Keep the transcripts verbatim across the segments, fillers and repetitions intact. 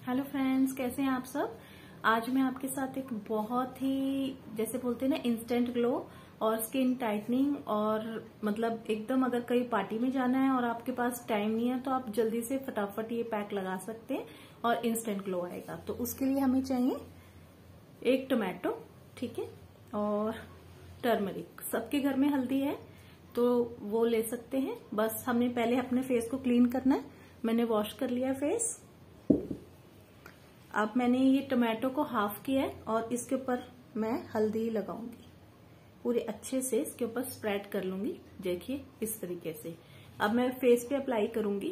Hello friends, कैसे हैं आप सब। आज मैं आपके साथ एक बहुत ही जैसे बोलते हैं ना इंस्टेंट ग्लो और स्किन टाइटनिंग और मतलब एकदम अगर कहीं पार्टी में जाना है और आपके पास टाइम नहीं है तो आप जल्दी से फटाफट ये पैक लगा सकते हैं और इंस्टेंट ग्लो आएगा। तो उसके लिए हमें चाहिए एक टोमेटो, ठीक है, और टर्मरिक। सबके घर में हल्दी है तो वो ले सकते हैं। बस हमने पहले अपने फेस को क्लीन करना है। मैंने वॉश कर लिया फेस। अब मैंने ये टोमेटो को हाफ किया है और इसके ऊपर मैं हल्दी लगाऊंगी। पूरे अच्छे से इसके ऊपर स्प्रेड कर लूंगी। देखिए इस तरीके से। अब मैं फेस पे अप्लाई करूंगी।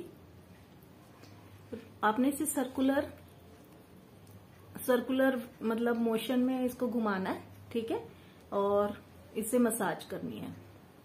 आपने इसे सर्कुलर सर्कुलर मतलब मोशन में इसको घुमाना है, ठीक है, और इसे मसाज करनी है।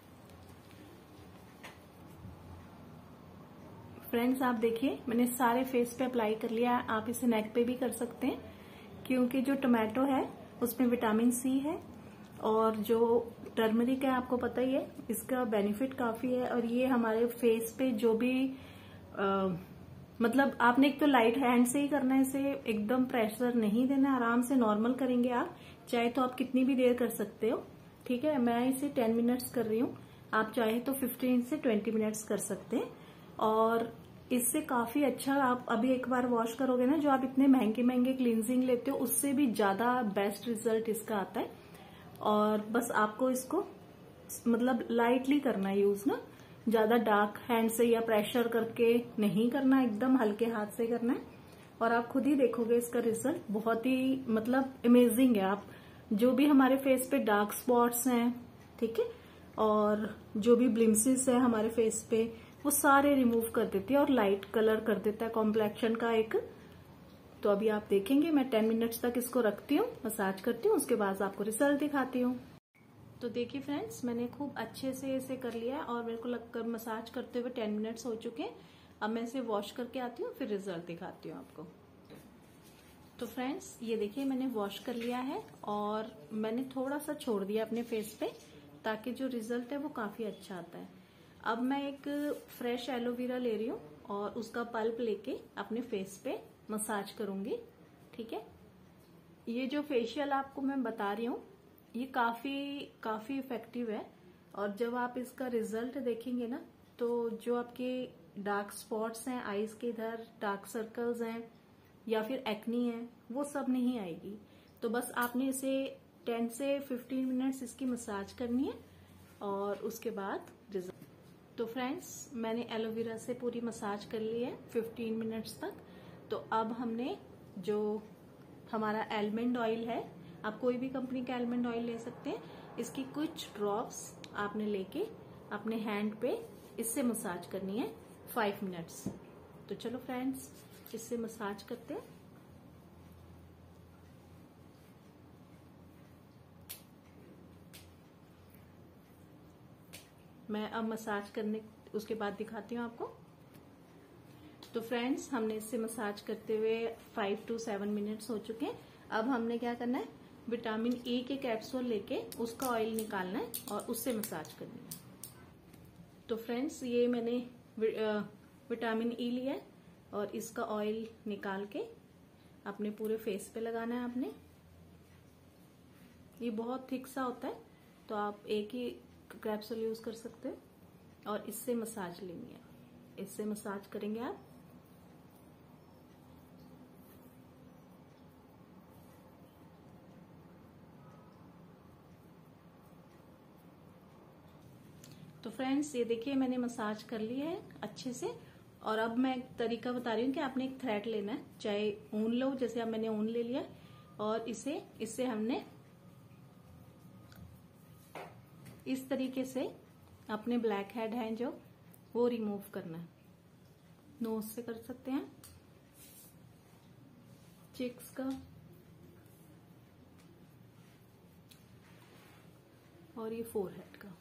फ्रेंड्स आप देखिए मैंने सारे फेस पे अप्लाई कर लिया है। आप इसे नेक पे भी कर सकते हैं क्योंकि जो टोमेटो है उसमें विटामिन सी है और जो टर्मरिक है आपको पता ही है इसका बेनिफिट काफी है। और ये हमारे फेस पे जो भी आ, मतलब आपने एक तो लाइट हैंड से ही करना है, इसे एकदम प्रेशर नहीं देना, आराम से नॉर्मल करेंगे आप। चाहे तो आप कितनी भी देर कर सकते हो, ठीक है। मैं इसे टेन मिनट्स कर रही हूँ, आप चाहे तो फिफ्टीन से ट्वेंटी मिनट्स कर सकते हैं। और इससे काफी अच्छा, आप अभी एक बार वॉश करोगे ना, जो आप इतने महंगे महंगे क्लींजिंग लेते हो उससे भी ज्यादा बेस्ट रिजल्ट इसका आता है। और बस आपको इसको मतलब लाइटली करना है यूज ना, ज्यादा डार्क हैंड से या प्रेशर करके नहीं करना, एकदम हल्के हाथ से करना है। और आप खुद ही देखोगे इसका रिजल्ट बहुत ही मतलब अमेजिंग है। आप जो भी हमारे फेस पे डार्क स्पॉट्स हैं, ठीक है, और जो भी ब्लिम्सिस है हमारे फेस पे, वो सारे रिमूव कर देती है और लाइट कलर कर देता है कॉम्प्लेक्शन का एक। तो अभी आप देखेंगे मैं टेन मिनट्स तक इसको रखती हूँ, मसाज करती हूँ, उसके बाद आपको रिजल्ट दिखाती हूँ। तो देखिए फ्रेंड्स, मैंने खूब अच्छे से इसे कर लिया है और मेरे को लगकर मसाज करते हुए टेन मिनट्स हो चुके हैं। अब मैं इसे वॉश करके आती हूँ, फिर रिजल्ट दिखाती हूँ आपको। तो फ्रेंड्स ये देखिए मैंने वॉश कर लिया है और मैंने थोड़ा सा छोड़ दिया अपने फेस पे ताकि जो रिजल्ट है वो काफी अच्छा आता है। अब मैं एक फ्रेश एलोवेरा ले रही हूँ और उसका पल्प लेके अपने फेस पे मसाज करूंगी, ठीक है। ये जो फेशियल आपको मैं बता रही हूँ ये काफी काफी इफेक्टिव है। और जब आप इसका रिजल्ट देखेंगे ना तो जो आपके डार्क स्पॉट्स हैं आईज के इधर, डार्क सर्कल्स हैं या फिर एक्नी है, वो सब नहीं आएगी। तो बस आपने इसे टेन से फिफ्टीन मिनट्स इसकी मसाज करनी है और उसके बाद रिजल्ट। तो फ्रेंड्स मैंने एलोवेरा से पूरी मसाज कर ली है फिफ्टीन मिनट्स तक। तो अब हमने जो हमारा आलमंड ऑयल है, आप कोई भी कंपनी का आलमंड ऑयल ले सकते हैं, इसकी कुछ ड्रॉप्स आपने लेके अपने हैंड पे इससे मसाज करनी है फाइव मिनट्स। तो चलो फ्रेंड्स इससे मसाज करते हैं। मैं अब मसाज करने उसके बाद दिखाती हूँ आपको। तो फ्रेंड्स हमने इससे मसाज करते हुए फाइव टू सेवन मिनट्स हो चुके हैं। अब हमने क्या करना है, विटामिन ई के कैप्सूल लेके उसका ऑयल निकालना है और उससे मसाज करनी है। तो फ्रेंड्स ये मैंने विटामिन ई लिया है और इसका ऑयल निकाल के अपने पूरे फेस पे लगाना है आपने। ये बहुत थिक सा होता है तो आप एक ही कैप्सूल यूज कर सकते हो और इससे मसाज लेनी है। इससे मसाज करेंगे आप। तो फ्रेंड्स ये देखिए मैंने मसाज कर ली है अच्छे से। और अब मैं एक तरीका बता रही हूँ कि आपने एक थ्रेड लेना है, चाहे ऊन लो, जैसे अब मैंने ऊन ले लिया और इसे इससे हमने इस तरीके से अपने ब्लैक हेड है जो वो रिमूव करना है। नोज से कर सकते हैं, चिक्स का और ये फोरहेड का।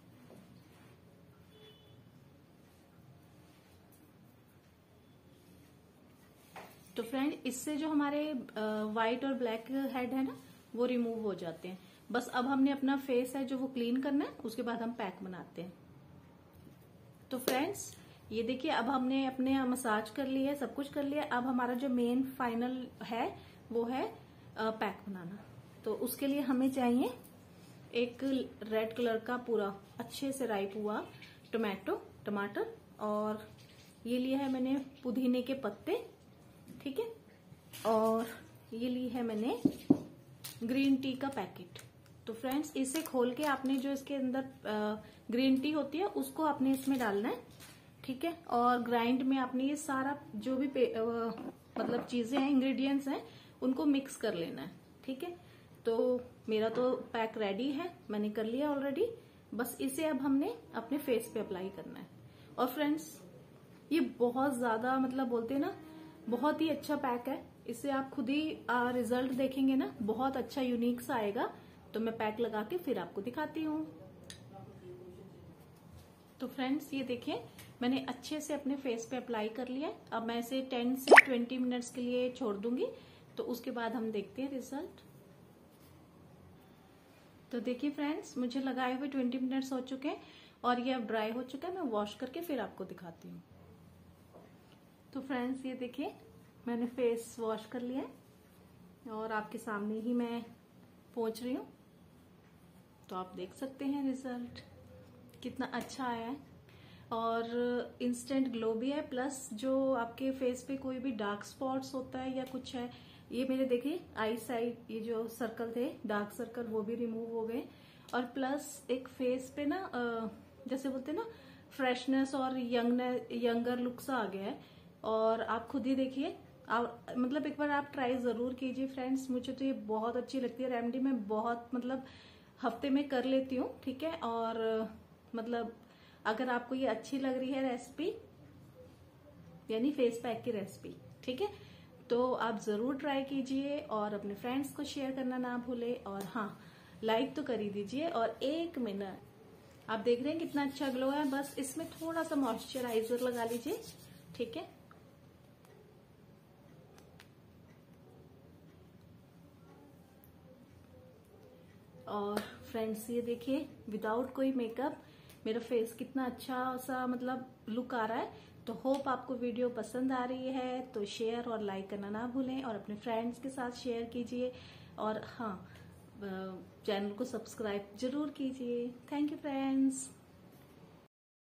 तो फ्रेंड इससे जो हमारे व्हाइट और ब्लैक हेड है ना वो रिमूव हो जाते हैं। बस अब हमने अपना फेस है जो वो क्लीन करना है, उसके बाद हम पैक बनाते हैं। तो फ्रेंड्स ये देखिए अब हमने अपने मसाज कर लिया है, सब कुछ कर लिया। अब हमारा जो मेन फाइनल है वो है पैक बनाना। तो उसके लिए हमें चाहिए एक रेड कलर का पूरा अच्छे से राइप हुआ टोमेटो टमाटर, और ये लिया है मैंने पुदीने के पत्ते, ठीक है, और ये ली है मैंने ग्रीन टी का पैकेट। तो फ्रेंड्स इसे खोल के आपने जो इसके अंदर ग्रीन टी होती है उसको आपने इसमें डालना है, ठीक है। और ग्राइंड में आपने ये सारा जो भी आ, मतलब चीजें हैं, इंग्रेडिएंट्स हैं, उनको मिक्स कर लेना है, ठीक है। तो मेरा तो पैक रेडी है, मैंने कर लिया ऑलरेडी। बस इसे अब हमने अपने फेस पे अप्लाई करना है। और फ्रेंड्स ये बहुत ज्यादा मतलब बोलते हैं ना, बहुत ही अच्छा पैक है। इससे आप खुद ही रिजल्ट देखेंगे ना, बहुत अच्छा यूनिक सा आएगा। तो मैं पैक लगा के फिर आपको दिखाती हूँ। तो फ्रेंड्स ये देखिए मैंने अच्छे से अपने फेस पे अप्लाई कर लिया। अब मैं इसे टेन से ट्वेंटी मिनट्स के लिए छोड़ दूंगी, तो उसके बाद हम देखते हैं रिजल्ट। तो देखिए फ्रेंड्स मुझे लगाए हुए ट्वेंटी मिनट्स हो चुके हैं और ये अब ड्राई हो चुका है। मैं वॉश करके फिर आपको दिखाती हूँ। तो फ्रेंड्स ये देखिए मैंने फेस वॉश कर लिया है और आपके सामने ही मैं पहुंच रही हूँ। तो आप देख सकते हैं रिजल्ट कितना अच्छा आया है, और इंस्टेंट ग्लो भी है। प्लस जो आपके फेस पे कोई भी डार्क स्पॉट्स होता है या कुछ है, ये मेरे देखिए आई साइड ये जो सर्कल थे डार्क सर्कल वो भी रिमूव हो गए। और प्लस एक फेस पे ना जैसे बोलते हैं ना फ्रेशनेस और यंग यंगर लुक सा आ गया है। और आप खुद ही देखिए, आप मतलब एक बार आप ट्राई जरूर कीजिए फ्रेंड्स। मुझे तो ये बहुत अच्छी लगती है रेमेडी। मैं बहुत मतलब हफ्ते में कर लेती हूँ, ठीक है। और मतलब अगर आपको ये अच्छी लग रही है रेसिपी, यानी फेस पैक की रेसिपी, ठीक है, तो आप जरूर ट्राई कीजिए और अपने फ्रेंड्स को शेयर करना ना भूले। और हाँ लाइक तो कर ही दीजिए। और एक मिनट आप देख रहे हैं कितना अच्छा ग्लो है। बस इसमें थोड़ा सा मॉइस्चराइजर लगा लीजिए, ठीक है। और फ्रेंड्स ये देखिए विदाउट कोई मेकअप मेरा फेस कितना अच्छा सा मतलब लुक आ रहा है। तो होप आपको वीडियो पसंद आ रही है, तो शेयर और लाइक करना ना भूलें और अपने फ्रेंड्स के साथ शेयर कीजिए। और हाँ चैनल को सब्सक्राइब जरूर कीजिए। Thank you friends.